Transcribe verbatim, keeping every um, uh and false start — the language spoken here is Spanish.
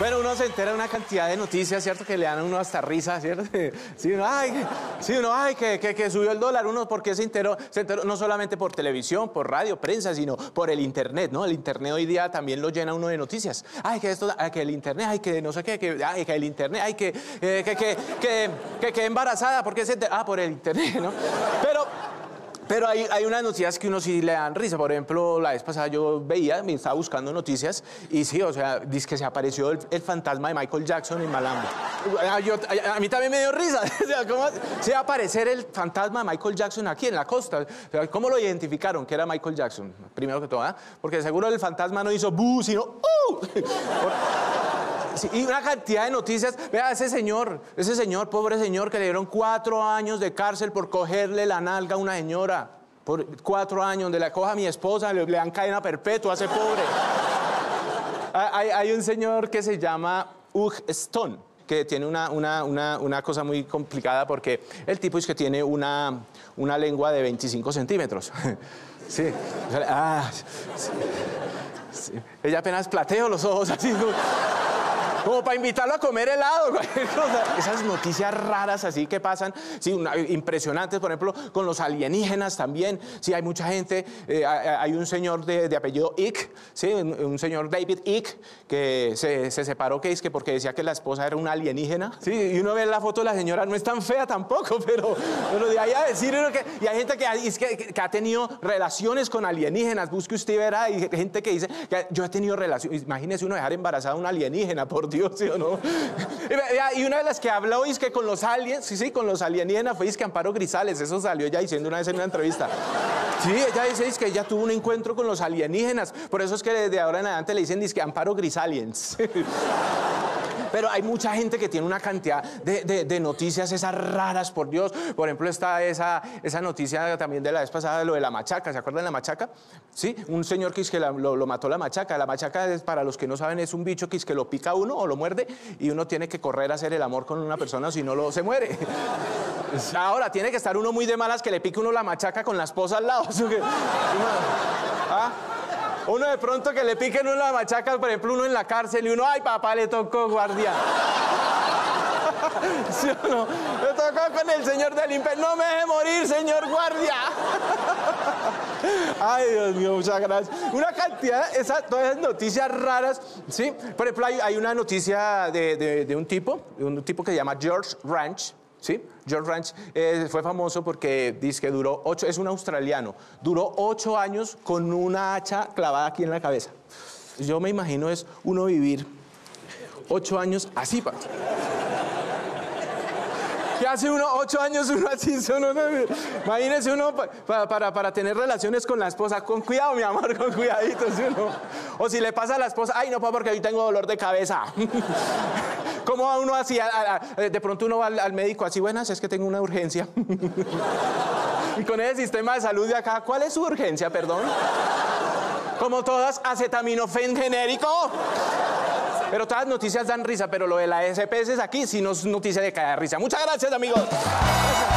Bueno, uno se entera de una cantidad de noticias, ¿cierto? Que le dan a uno hasta risa, ¿cierto? Sí, uno, ay, sí, uno, ay, que, que, que subió el dólar. Uno, porque se enteró, se enteró no solamente por televisión, por radio, prensa, sino por el internet, ¿no? El internet hoy día también lo llena uno de noticias. Ay, que esto, ay, que el internet, ay, que no sé qué, que, ay, que el internet, ay, que, eh, que, que, que, que, que embarazada, porque se enteró, ah, por el internet, ¿no? Pero... Pero hay, hay unas noticias que uno sí le dan risa. Por ejemplo, la vez pasada yo veía, me estaba buscando noticias y sí, o sea, dice que se apareció el, el fantasma de Michael Jackson en Malambo. A, yo, a, a mí también me dio risa. O sea, ¿cómo se va a aparecer el fantasma de Michael Jackson aquí en la costa? O sea, ¿cómo lo identificaron que era Michael Jackson? Primero que todo, ¿eh? Porque seguro el fantasma no hizo ¡bu!, sino ¡uh! Sí, y una cantidad de noticias. Vea, ese señor, ese señor, pobre señor, que le dieron cuatro años de cárcel por cogerle la nalga a una señora. Por cuatro años, donde la coja a mi esposa, le, le dan cadena perpetua a ese pobre. hay, hay un señor que se llama Hugh Stone, que tiene una, una, una, una cosa muy complicada porque el tipo es que tiene una, una lengua de veinticinco centímetros. Sí. Ah, sí. Sí. Ella apenas plateó los ojos así. Como... Como para invitarlo a comer helado, cualquier cosa. Esas noticias raras así que pasan, sí, una, impresionantes, por ejemplo, con los alienígenas también. Sí, hay mucha gente, eh, hay un señor de, de apellido Icke, sí, un, un señor David Icke, que se, se separó, que es que porque decía que la esposa era una alienígena. Sí, y uno ve la foto de la señora, no es tan fea tampoco, pero, pero de ahí a decir que... Y hay gente que, es que, que ha tenido relaciones con alienígenas, busque usted y verá, hay gente que dice que yo he tenido relaciones, imagínese uno dejar embarazada a una alienígena, por Dios, ¿sí o no? Y una de las que habló es que con los aliens, sí, sí, con los alienígenas fue es que Amparo Grisales, eso salió ya diciendo una vez en una entrevista. Sí, ella dice es que ella tuvo un encuentro con los alienígenas, por eso es que desde ahora en adelante le dicen es que Amparo Grisaliens. Pero hay mucha gente que tiene una cantidad de, de, de noticias esas raras, por Dios. Por ejemplo, está esa, esa noticia también de la vez pasada de lo de la machaca. ¿Se acuerdan de la machaca? Sí, un señor que, es que la, lo, lo mató la machaca. La machaca, es, para los que no saben, es un bicho que, es que lo pica uno o lo muerde y uno tiene que correr a hacer el amor con una persona, si no lo, se muere. Ahora, tiene que estar uno muy de malas que le pique uno la machaca con la esposa al lado. ¿Ah? Uno de pronto que le piquen uno la machaca, por ejemplo, uno en la cárcel y uno, ay, papá, le tocó guardia. ¿Sí o no? Le tocó con el señor del imperio. No me deje morir, señor guardia. Ay, Dios mío, muchas gracias. Una cantidad, esa, todas esas noticias raras, ¿sí? Por ejemplo, hay, hay una noticia de, de, de un tipo, un tipo que se llama George Ranch. ¿Sí? George Ranch eh, fue famoso porque dice que duró ocho, es un australiano, duró ocho años con una hacha clavada aquí en la cabeza. Yo me imagino es uno vivir ocho años así, pa. ¿Qué hace uno? Ocho años uno así, uno, no, imagínese uno pa, pa, para, para tener relaciones con la esposa, con cuidado, mi amor, con cuidadito, ¿sí o no? O si le pasa a la esposa, ay, no, pa, porque hoy tengo dolor de cabeza. ¿Cómo va uno así? A, a, a, de pronto uno va al, al médico así, buenas, es que tengo una urgencia. Y con ese sistema de salud de acá, ¿cuál es su urgencia, perdón? Como todas, acetaminofén genérico. Pero todas las noticias dan risa, pero lo de la S P S aquí sí no es noticia de caer risa. Muchas gracias, amigos. Gracias.